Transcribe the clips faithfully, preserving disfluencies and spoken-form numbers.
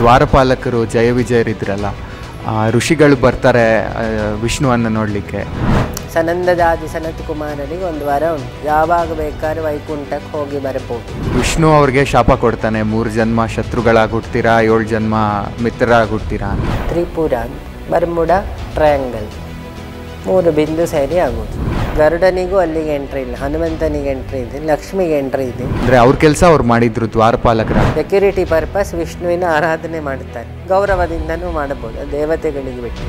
ದ್ವಾರಪಾಲಕರು ಜಯ ವಿಜಯರಿದ್ರಲ್ಲ, ಋಷಿಗಳು ಬರ್ತಾರೆ ವಿಷ್ಣುವನ್ನು ನೋಡಲಿಕ್ಕೆ. ಸನಂದದಾದಿ ಸನತ್ ಕುಮಾರನಿಗೆ ಒಂದು ವರ ಉಂಟು, ಯಾವಾಗ ಬೇಕಾದ್ರೆ ವೈಕುಂಠಕ್ಕೆ ಹೋಗಿ ಬರಬಹುದು. ವಿಷ್ಣು ಅವ್ರಿಗೆ ಶಾಪ ಕೊಡ್ತಾನೆ, ಮೂರು ಜನ್ಮ ಶತ್ರುಗಳಾಗಿ ಹುಡ್ತೀರಾ, ಏಳು ಜನ್ಮ ಮಿತ್ರರಾಗಿ ಹುಡ್ತೀರಾ ಅಂತ. ತ್ರಿಪುರ, ಬರ್ಮುಡ ಟ್ರಯಾಂಗಲ್ ಮೂರು ಬಿಂದು ಸೇರಿ ಆಗೋದು. ಗರುಡನಿಗೂ ಅಲ್ಲಿಗೆ ಎಂಟ್ರಿ ಇಲ್ಲ, ಹನುಮಂತನಿಗೆ ಎಂಟ್ರಿ ಇದೆ, ಲಕ್ಷ್ಮಿಗೆ ಎಂಟ್ರಿ ಇದೆ. ಅಂದರೆ ಅವ್ರ ಕೆಲಸ ಅವ್ರು ಮಾಡಿದ್ರು ದ್ವಾರಪಾಲಕರ. ಸೆಕ್ಯೂರಿಟಿ ಪರ್ಪಸ್ ವಿಷ್ಣುವಿನ ಆರಾಧನೆ ಮಾಡುತ್ತಾರೆ, ಗೌರವದಿಂದನೂ ಮಾಡಬಹುದು, ದೇವತೆಗಳಿಗೆ ಬಿಟ್ಟು.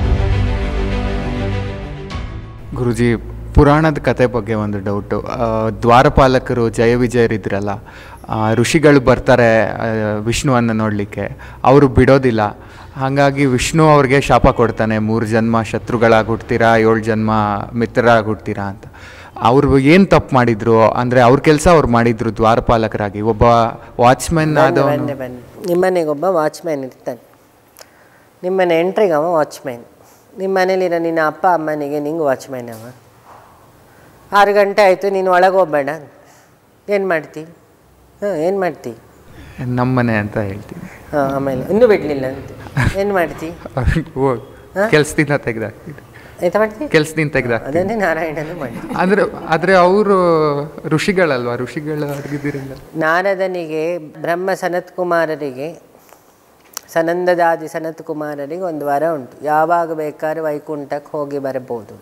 ಗುರುಜಿ, ಪುರಾಣದ ಕತೆ ಬಗ್ಗೆ ಒಂದು ಡೌಟು. ದ್ವಾರಪಾಲಕರು ಜಯ ವಿಜಯರಿದ್ರಲ್ಲ, ಋಷಿಗಳು ಬರ್ತಾರೆ ವಿಷ್ಣುವನ್ನು ನೋಡಲಿಕ್ಕೆ, ಅವರು ಬಿಡೋದಿಲ್ಲ. ಹಾಗಾಗಿ ವಿಷ್ಣು ಅವ್ರಿಗೆ ಶಾಪ ಕೊಡ್ತಾನೆ, ಮೂರು ಜನ್ಮ ಶತ್ರುಗಳಾಗಿ ಹುಡ್ತೀರಾ, ಏಳು ಜನ್ಮ ಮಿತ್ರರಾಗಿ ಹುಡ್ತೀರಾ ಅಂತ. ಅವರು ಏನು ತಪ್ಪು ಮಾಡಿದ್ರು ಅಂದರೆ ಅವ್ರ ಕೆಲಸ ಅವ್ರು ಮಾಡಿದ್ರು ದ್ವಾರಪಾಲಕರಾಗಿ. ಒಬ್ಬ ವಾಚ್ಮೆನ್ ಆದ ಬನ್ನಿ ಬನ್ನಿ ನಿಮ್ಮನೆಗೊಬ್ಬ ವಾಚ್ಮ್ಯಾನ್ ಇರ್ತಾನೆ, ನಿಮ್ಮನೆ ಎಂಟ್ರಿಗೆ ಅವ ವಾಚ್ಮ್ಯಾನ್. ನಿಮ್ಮ ಮನೇಲಿರೋ ನಿನ್ನ ಅಪ್ಪ ಅಮ್ಮನಿಗೆ ನಿಂಗೆ ವಾಚ್ಮ್ಯಾನ್ ಅವ. ಆರು ಗಂಟೆ ಆಯಿತು, ನೀನು ಒಳಗೆ ಹೋಗ್ಬೇಡ, ಏನು ಮಾಡ್ತಿ? ಹಾಂ ಏನು ಮಾಡ್ತಿ? ನಮ್ಮನೆ ಅಂತ ಹೇಳ್ತೀನಿ. ಹಾಂ, ಆಮೇಲೆ ಇನ್ನೂ ಬಿಡಲಿಲ್ಲ ಅಂತ ಏನು ಮಾಡ್ತಿ? ಕೆಲಸದಿಂದ ತೆಗೆದಾಕ್ತೀನಿ. ಆಯ್ತಾ ಮಾಡ್ತಿ? ಕೆಲಸದಿಂದ ತೆಗೆದಾಕ ಅದನ್ನೇ ನಾರಾಯಣನು ಮಾಡಿ. ಅಂದರೆ ಆದರೆ ಅವರು ಋಷಿಗಳಲ್ವಾ, ಋಷಿಗಳು ಅರ್ಗಿದಿರಲ್ಲ. ನಾರದನಿಗೆ, ಬ್ರಹ್ಮ ಸನತ್ ಕುಮಾರರಿಗೆ, ಸನಂದದಾದಿ ಸನತ್ ಕುಮಾರರಿಗೆ ಒಂದು ವರ ಉಂಟು, ಯಾವಾಗ ಬೇಕಾದ್ರೆ ವೈಕುಂಠಕ್ಕೆ ಹೋಗಿ ಬರಬಹುದು.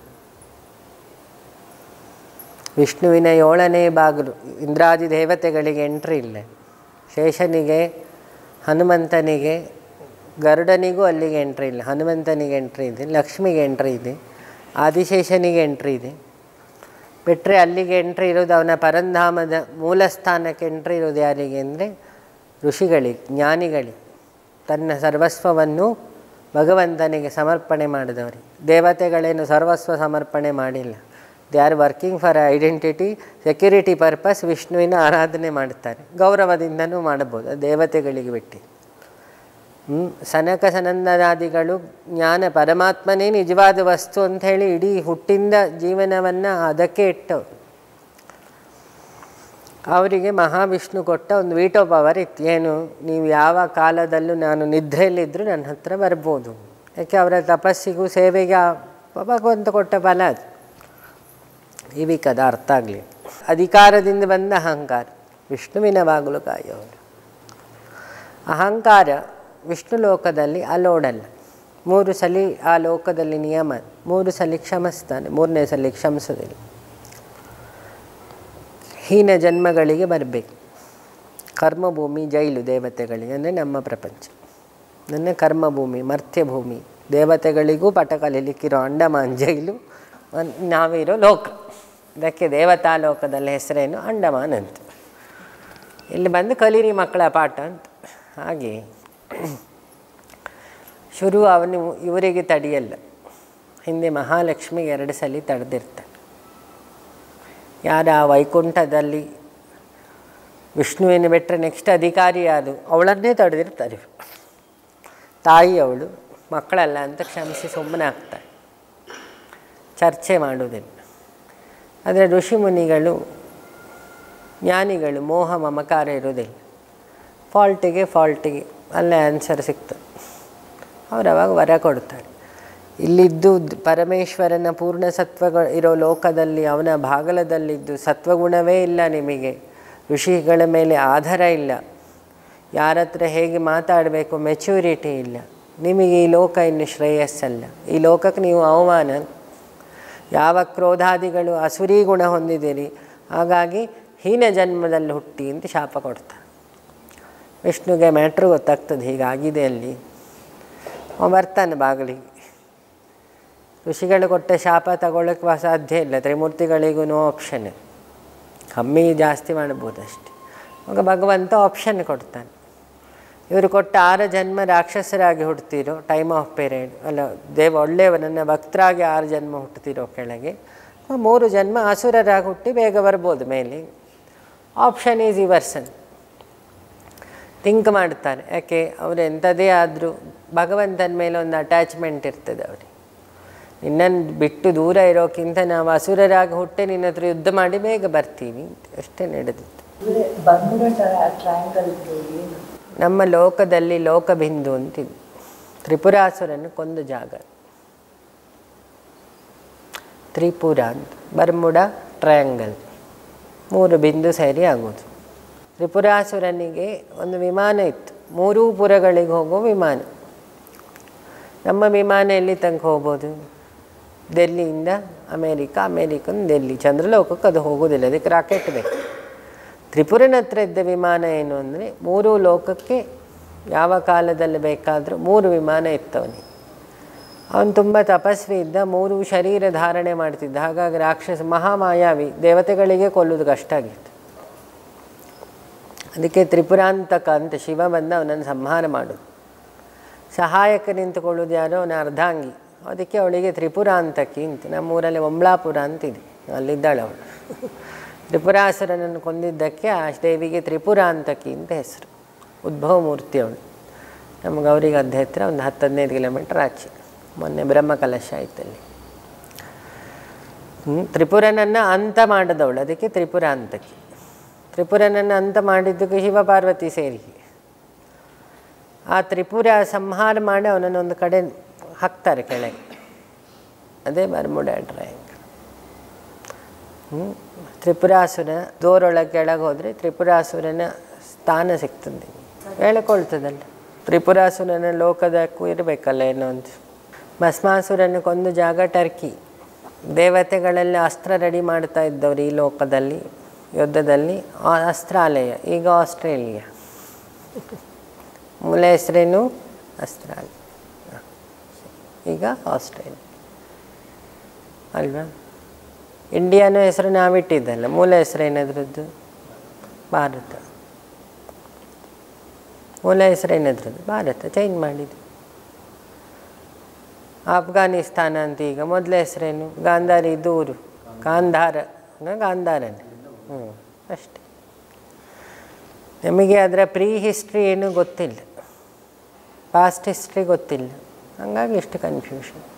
ವಿಷ್ಣುವಿನ ಏಳನೇ ಬಾಗಿಲು, ಇಂದ್ರಾದಿ ದೇವತೆಗಳಿಗೆ ಎಂಟ್ರಿ ಇಲ್ಲ. ಶೇಷನಿಗೆ, ಹನುಮಂತನಿಗೆ, ಗರುಡನಿಗೂ ಅಲ್ಲಿಗೆ ಎಂಟ್ರಿ ಇಲ್ಲ, ಹನುಮಂತನಿಗೆ ಎಂಟ್ರಿ ಇದೆ, ಲಕ್ಷ್ಮಿಗೆ ಎಂಟ್ರಿ ಇದೆ, ಆದಿಶೇಷನಿಗೆ ಎಂಟ್ರಿ ಇದೆ. ಬಿಟ್ಟರೆ ಅಲ್ಲಿಗೆ ಎಂಟ್ರಿ ಇರೋದು ಅವನ ಪರಂಧಾಮದ ಮೂಲ ಸ್ಥಾನಕ್ಕೆ ಎಂಟ್ರಿ ಇರೋದು ಯಾರಿಗೆ ಅಂದರೆ ಋಷಿಗಳಿಗೆ, ಜ್ಞಾನಿಗಳಿಗೆ, ತನ್ನ ಸರ್ವಸ್ವವನ್ನು ಭಗವಂತನಿಗೆ ಸಮರ್ಪಣೆ ಮಾಡಿದವರಿಗೆ. ದೇವತೆಗಳೇನು ಸರ್ವಸ್ವ ಸಮರ್ಪಣೆ ಮಾಡಿಲ್ಲ, they are working for identity, security purpose ವಿಷ್ಣುವಿನ ಆರಾಧನೆ ಮಾಡುತ್ತಾರೆ, ಗೌರವದಿಂದನೂ ಮಾಡಬಹುದು, ದೇವತೆಗಳಿಗೆ ಬಿಟ್ಟು. ಹ್ಞೂ ಸನಕ ಸನಂದನಾದಿಗಳು ಜ್ಞಾನ ಪರಮಾತ್ಮನೇ ನಿಜವಾದ ವಸ್ತು ಅಂಥೇಳಿ ಇಡೀ ಹುಟ್ಟಿಂದ ಜೀವನವನ್ನು ಅದಕ್ಕೆ ಇಟ್ಟವರು. ಅವರಿಗೆ ಮಹಾವಿಷ್ಣು ಕೊಟ್ಟ ಒಂದು ವೀಟೋ ಪವರ್ ಇತ್ತು, ಏನು, ನೀವು ಯಾವ ಕಾಲದಲ್ಲೂ ನಾನು ನಿದ್ರೆಯಲ್ಲಿದ್ದರೂ ನನ್ನ ಹತ್ರ ಬರ್ಬೋದು. ಯಾಕೆ ಅವರ ತಪಸ್ಸಿಗೂ ಸೇವೆಗೆ ಭಗವಂತ ಕೊಟ್ಟ ಫಲ ಅದು. ಇವಕ್ಕದ ಅರ್ಥ ಆಗಲಿ. ಅಧಿಕಾರದಿಂದ ಬಂದ ಅಹಂಕಾರ, ವಿಷ್ಣುವಿನ ಬಾಗಿಲು ಕಾಯೋರು. ಅಹಂಕಾರ ವಿಷ್ಣು ಲೋಕದಲ್ಲಿ ಅಲೋಡಲ್ಲ. ಮೂರು ಸಲ ಆ ಲೋಕದಲ್ಲಿ ನಿಯಮ, ಮೂರು ಸಲ ಕ್ಷಮಿಸ್ತಾನೆ, ಮೂರನೇ ಸಲ ಕ್ಷಮಿಸೋದಿಲ್ಲ. ಹೀನ ಜನ್ಮಗಳಿಗೆ ಬರಬೇಕು. ಕರ್ಮಭೂಮಿ ಜೈಲು ದೇವತೆಗಳಿಗೆ, ಅಂದರೆ ನಮ್ಮ ಪ್ರಪಂಚ, ನನ್ನ ಕರ್ಮಭೂಮಿ ಮರ್ತ್ಯಭೂಮಿ. ದೇವತೆಗಳಿಗೂ ಪಟ ಕಲೀಲಿಕ್ಕಿರೋ ಅಂಡಮಾನ್ ಜೈಲು, ನಾವಿರೋ ಲೋಕ, ಇದಕ್ಕೆ ದೇವತಾ ಲೋಕದಲ್ಲಿ ಹೆಸರೇನು ಅಂಡಮಾನ್ ಅಂತ. ಇಲ್ಲಿ ಬಂದು ಕಲೀರಿ ಮಕ್ಕಳ ಪಾಠ ಅಂತ. ಹಾಗೆ ಶುರು ಅವನು ಇವರಿಗೆ ತಡೆಯಲ್ಲ. ಹಿಂದೆ ಮಹಾಲಕ್ಷ್ಮಿಗೆ ಎರಡು ಸಲ ತಡೆದಿರ್ತಾನೆ. ಯಾರ ಆ ವೈಕುಂಠದಲ್ಲಿ ವಿಷ್ಣುವಿನ ಬಿಟ್ಟರೆ ನೆಕ್ಸ್ಟ್ ಅಧಿಕಾರಿ ಯಾರು, ಅವಳನ್ನೇ ತಡೆದಿರ್ತಾರೆ. ತಾಯಿ ಅವಳು, ಮಕ್ಕಳಲ್ಲ ಅಂತ ಕ್ಷಮಿಸಿ ಸುಮ್ಮನೆ ಆಗ್ತಾರೆ, ಚರ್ಚೆ ಮಾಡುವುದಿಲ್ಲ. ಆದರೆ ಋಷಿ ಮುನಿಗಳು, ಜ್ಞಾನಿಗಳು ಮೋಹ ಮಮಕಾರ ಇರೋದಿಲ್ಲ. ಫಾಲ್ಟಿಗೆ ಫಾಲ್ಟಿಗೆ ಅಲ್ಲೇ ಆನ್ಸರ್ ಸಿಗ್ತದೆ. ಅವರು ಅವಾಗ ವರ ಕೊಡ್ತಾರೆ. ಇಲ್ಲಿದ್ದು ಪರಮೇಶ್ವರನ ಪೂರ್ಣ ಸತ್ವಗಳು ಇರೋ ಲೋಕದಲ್ಲಿ, ಅವನ ಭಾಗಲದಲ್ಲಿದ್ದು ಸತ್ವಗುಣವೇ ಇಲ್ಲ ನಿಮಗೆ, ಋಷಿಗಳ ಮೇಲೆ ಆಧಾರ ಇಲ್ಲ, ಯಾರ ಹತ್ರ ಹೇಗೆ ಮಾತಾಡಬೇಕು ಮೆಚ್ಯೂರಿಟಿ ಇಲ್ಲ, ನಿಮಗೆ ಈ ಲೋಕ ಇನ್ನು ಶ್ರೇಯಸ್ಸಲ್ಲ, ಈ ಲೋಕಕ್ಕೆ ನೀವು ಅವಮಾನ. ಯಾವ ಕ್ರೋಧಾದಿಗಳು ಅಸುರಿ ಗುಣ ಹೊಂದಿದ್ದೀರಿ, ಹಾಗಾಗಿ ಹೀನ ಜನ್ಮದಲ್ಲಿ ಹುಟ್ಟಿ ಅಂತ ಶಾಪ ಕೊಡ್ತಾರೆ. ವಿಷ್ಣುಗೆ ಮ್ಯಾಟ್ರು ಗೊತ್ತಾಗ್ತದೆ, ಹೀಗಾಗಿದೆ ಅಲ್ಲಿ. ಅವ ಬರ್ತಾನೆ ಬಾಗಿಲಿಗೆ. ಋಷಿಗಳು ಕೊಟ್ಟ ಶಾಪ ತಗೊಳ್ಳೋಕ್ಕೆ ಸಾಧ್ಯ ಇಲ್ಲ, ತ್ರಿಮೂರ್ತಿಗಳಿಗೂ ನೋ ಆಪ್ಷನ್, ಕಮ್ಮಿ ಜಾಸ್ತಿ ಮಾಡ್ಬೋದು ಅಷ್ಟೆ. ಆಗ ಭಗವಂತ ಆಪ್ಷನ್ ಕೊಡ್ತಾನೆ. ಇವರು ಕೊಟ್ಟ ಆರು ಜನ್ಮ ರಾಕ್ಷಸರಾಗಿ ಹುಡ್ತಿರೋ ಟೈಮ್ ಆಫ್ ಪೀರಿಯಡ್ ಅಲ್ಲ, ದೇವ ಒಳ್ಳೆಯ ನನ್ನ ಭಕ್ತರಾಗಿ ಆರು ಜನ್ಮ ಹುಟ್ಟುತ್ತಿರೋ ಕೆಳಗೆ, ಮೂರು ಜನ್ಮ ಅಸುರರಾಗಿ ಹುಟ್ಟಿ ಬೇಗ ಬರ್ಬೋದು ಮೇಲೆ. Option is ಯುವರ್ಸನ್. ಥಿಂಕ್ ಮಾಡ್ತಾರೆ. ಯಾಕೆ ಅವರು ಎಂಥದೇ ಆದರೂ ಭಗವಂತನ ಮೇಲೆ ಒಂದು ಅಟ್ಯಾಚ್ಮೆಂಟ್ ಇರ್ತದೆ ಅವ್ರಿಗೆ. ನಿನ್ನನ್ನು ಬಿಟ್ಟು ದೂರ ಇರೋಕ್ಕಿಂತ ನಾವು ಅಸುರರಾಗಿ ಹುಟ್ಟೆ ನಿನ್ನ ಹತ್ರ ಯುದ್ಧ ಮಾಡಿ ಬೇಗ ಬರ್ತೀವಿ, ಅಷ್ಟೇ ನಡೆದಿತ್ತು. ನಮ್ಮ ಲೋಕದಲ್ಲಿ ಲೋಕಬಿಂದು ಅಂತಿದೆ. ತ್ರಿಪುರಾಸುರನ್ನು ಕೊಂದ ಜಾಗ ತ್ರಿಪುರ ಅಂತ. ಬರ್ಮುಡಾ ಟ್ರಯಾಂಗಲ್, ಮೂರು ಬಿಂದು ಸೇರಿ ಆಗೋದು. ತ್ರಿಪುರಾಸುರನಿಗೆ ಒಂದು ವಿಮಾನ ಇತ್ತು, ಮೂರೂ ಪುರಗಳಿಗೆ ಹೋಗೋ ವಿಮಾನ. ನಮ್ಮ ವಿಮಾನ ಎಲ್ಲಿ ತನಕ ಹೋಗ್ಬೋದು? ಡೆಲ್ಲಿಯಿಂದ ಅಮೇರಿಕಾ, ಅಮೇರಿಕನ್ ಡೆಲ್ಲಿ, ಚಂದ್ರಲೋಕಕ್ಕೆ ಅದು ಹೋಗೋದಿಲ್ಲ, ಅದಕ್ಕೆ ರಾಕೆಟ್ ಬೇಕು. ತ್ರಿಪುರನ ಹತ್ರ ಇದ್ದ ವಿಮಾನ ಏನು ಅಂದರೆ ಮೂರೂ ಲೋಕಕ್ಕೆ ಯಾವ ಕಾಲದಲ್ಲಿ ಬೇಕಾದರೂ ಮೂರು ವಿಮಾನ ಇತ್ತವನಿಗೆ. ಅವನು ತುಂಬ ತಪಸ್ವಿ ಇದ್ದ, ಮೂರು ಶರೀರ ಧಾರಣೆ ಮಾಡ್ತಿದ್ದ. ಹಾಗಾಗಿ ರಾಕ್ಷಸ ಮಹಾಮಾಯಾವಿ, ದೇವತೆಗಳಿಗೆ ಕೊಲ್ಲೋದು ಕಷ್ಟ ಆಗಿತ್ತು. ಅದಕ್ಕೆ ತ್ರಿಪುರಾಂತಕ ಅಂತ ಶಿವ ಬಂದ ಅವನನ್ನು ಸಂಹಾರ ಮಾಡೋದು. ಸಹಾಯಕ ನಿಂತುಕೊಳ್ಳೋದು ಯಾರೋ ಅವನ ಅರ್ಧಾಂಗಿ, ಅದಕ್ಕೆ ಅವಳಿಗೆ ತ್ರಿಪುರಾಂತಕಿ ಅಂತ. ನಮ್ಮೂರಲ್ಲಿ ಒಂಬ್ಳಾಪುರ ಅಂತಿದೆ, ಅಲ್ಲಿದ್ದಾಳೆ ಅವಳು. ತ್ರಿಪುರಾಸುರನನ್ನು ಕೊಂದಿದ್ದಕ್ಕೆ ಆ ದೇವಿಗೆ ತ್ರಿಪುರಾಂತಕಿ ಅಂತ ಹೆಸರು. ಉದ್ಭವ ಮೂರ್ತಿ ಅವಳು. ನಮ್ಮ ಗೌರಿ ಗದ್ದೆ ಹತ್ರ ಒಂದು ಹತ್ತು ಹದಿನೈದು ಕಿಲೋಮೀಟ್ರ್ ಆಚೆ. ಮೊನ್ನೆ ಬ್ರಹ್ಮಕಲಶ ಆಯ್ತಲ್ಲಿ. ತ್ರಿಪುರನನ್ನು ಅಂತ ಮಾಡಿದವಳು, ಅದಕ್ಕೆ ತ್ರಿಪುರಾಂತಕಿ. ತ್ರಿಪುರನನ್ನು ಅಂತ ಮಾಡಿದ್ದಕ್ಕೆ ಶಿವ ಪಾರ್ವತಿ ಸೇರಿ ಆ ತ್ರಿಪುರ ಸಂಹಾರ ಮಾಡಿ ಅವನನ್ನು ಒಂದು ಕಡೆ ಹಾಕ್ತಾರೆ ಕೆಳಗೆ. ಅದೇ ಬರ್ಮುಡಾ ಟ್ರಯಾಂಗಲ್. ತ್ರಿಪುರಾಸುರ ದೋರೊಳಗೆ ಕೆಳಗೆ ಹೋದರೆ ತ್ರಿಪುರಾಸುರನ ಸ್ಥಾನ ಸಿಗ್ತದೆ, ಹೇಳ್ಕೊಳ್ತದಲ್ಲ. ತ್ರಿಪುರಾಸುರನ ಲೋಕದಕ್ಕೂ ಇರಬೇಕಲ್ಲ ಏನೋ ಒಂದು. ಭಸ್ಮಾಸುರನ ಕೊಂದು ಜಾಗ ಟರ್ಕಿ. ದೇವತೆಗಳೆಲ್ಲ ಅಸ್ತ್ರ ರೆಡಿ ಮಾಡ್ತಾ ಇದ್ದವ್ರು ಈ ಲೋಕದಲ್ಲಿ ಯುದ್ಧದಲ್ಲಿ. ಅಸ್ತ್ರಾಲಯ, ಈಗ ಆಸ್ಟ್ರೇಲಿಯಾ. ಮೂಲ ಹೆಸರೇನು? ಅಸ್ತ್ರಾಲಯ, ಈಗ ಆಸ್ಟ್ರೇಲಿಯಾ ಅಲ್ವಾ? ಇಂಡಿಯಾನೂ ಹೆಸರು ನಾವಿಟ್ಟಿದ್ದಲ್ಲ, ಮೂಲ ಹೆಸರು ಏನದ್ರದ್ದು? ಭಾರತ. ಮೂಲ ಹೆಸರು ಏನದ್ರದ್ದು? ಭಾರತ. ಚೇಂಜ್ ಮಾಡಿದ್ದು ಆಫ್ಘಾನಿಸ್ತಾನ ಅಂತ. ಈಗ ಮೊದಲ ಹೆಸರೇನು? ಗಾಂಧಾರಿ ದೂರು, ಗಾಂಧಾರ, ಗಾಂಧಾರನೇ. ಹ್ಞೂ ಅಷ್ಟೇ. ನಮಗೆ ಅದರ ಪ್ರೀ ಹಿಸ್ಟ್ರಿ ಏನೂ ಗೊತ್ತಿಲ್ಲ, ಪಾಸ್ಟ್ ಹಿಸ್ಟ್ರಿ ಗೊತ್ತಿಲ್ಲ, ಹಂಗಾಗಿ ಎಷ್ಟು ಕನ್ಫ್ಯೂಷನ್.